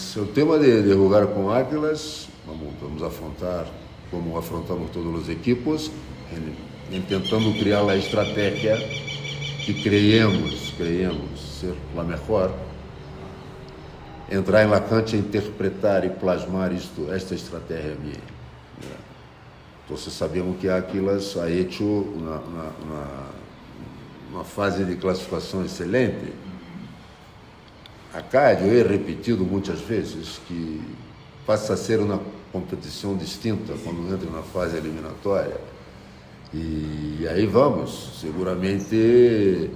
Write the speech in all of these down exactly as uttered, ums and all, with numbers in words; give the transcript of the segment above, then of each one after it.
Entonces, o tema de, de jogar com Águilas, vamos, vamos afrontar como afrontamos todos os equipos, em, em tentando criar a estratégia que creemos, creemos ser a melhor, entrar em la cancha, interpretar e plasmar isto, esta estratégia minha. Então, sabemos que Águilas ha hecho uma, uma, uma, uma fase de classificação excelente. Acá, eu he repetido muitas vezes que passa a ser uma competição distinta quando entra na fase eliminatória. E aí vamos, seguramente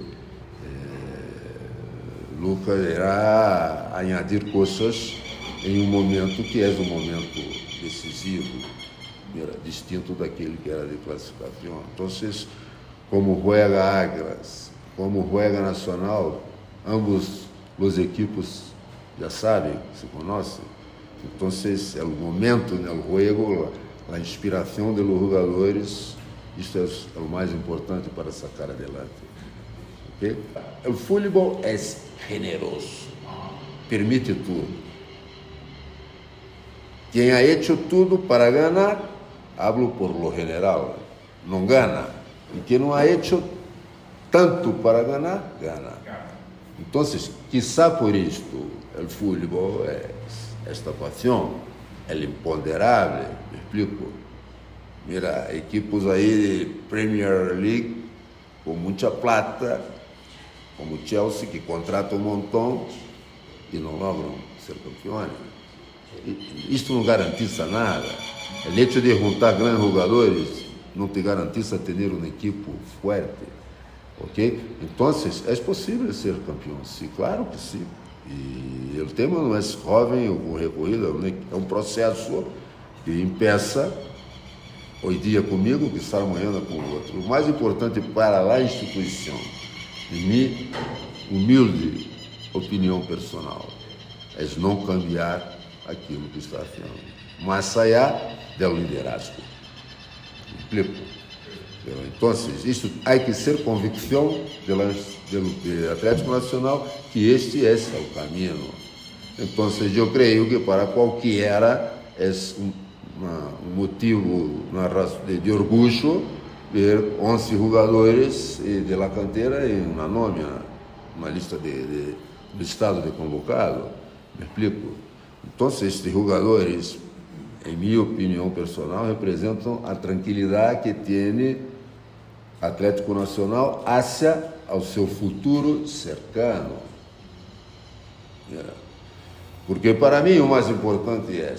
eh, Lucas irá añadir coisas em um momento que é um momento decisivo, era distinto daquele que era de classificação. Então, como juega Águilas, como juega Nacional, ambos os equipos já sabem, se conhecem. Então, é o momento no jogo, a inspiração dos jogadores, isso é o mais importante para sacar adelante. Okay? O futebol é generoso, permite tudo. Quem ha hecho tudo para ganhar, hablo por lo general, não gana. E quem não ha hecho tanto para ganhar, gana. Então, quizá por isto, o futebol é esta paixão, é imponderável, me explico. Mira, equipos aí de Premier League com muita plata, como Chelsea, que contrata um montão e não logram ser campeões. Isto não garantiza nada. O hecho de juntar grandes jogadores não te garantiza ter um equipo forte. Ok? Então, é possível ser campeão? Sim, claro que sim. E o tema não é jovem ou recorrido, é um processo que empeça hoje dia comigo, que está amanhã com o outro. O mais importante para a instituição, em minha humilde opinião personal, é não cambiar aquilo que está haciendo, mais allá do liderazgo. Me explico? Então, isso há que ser convicção do Atlético Nacional que este é o caminho. Então, eu creio que para qualquer é um, uma, um motivo de, de orgulho ver onze jogadores de la cantera em uma nómina, uma lista de, de, do estado de convocado. Me explico? Então, estes jogadores, em minha opinião personal, representam a tranquilidade que tem Atlético Nacional hacia ao seu futuro cercano. Porque para mim o mais importante é,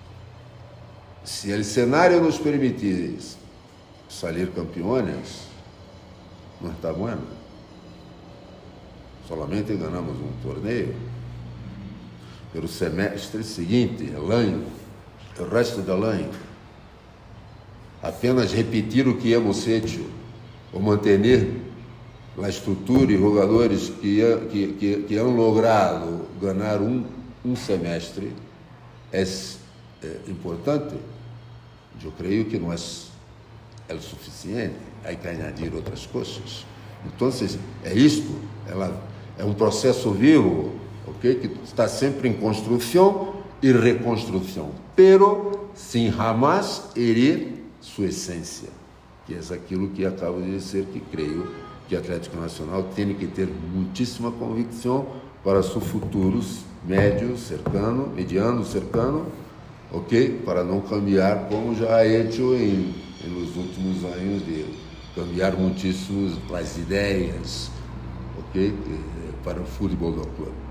se o cenário nos permitir sair campeões, não está bueno. Solamente ganhamos um torneio. Pelo semestre seguinte, o ano, o resto do ano, apenas repetir o que hemos hecho, ou manter a estrutura e jogadores que, que, que, que han logrado ganhar um, um semestre é, é importante. Eu creio que não é, é o suficiente, há que añadir outras coisas. Então, é isto, ela é um processo vivo, okay, que está sempre em construção e reconstrução, pero sem jamais herir sua essência, que é aquilo que acabo de dizer, que creio que o Atlético Nacional tem que ter muitíssima convicção para seu futuro médio, cercano, mediano, cercano, ok? Para não cambiar como já ha hecho em, em nos últimos anos, de cambiar muitíssimo as ideias, ok? Para o futebol do clube.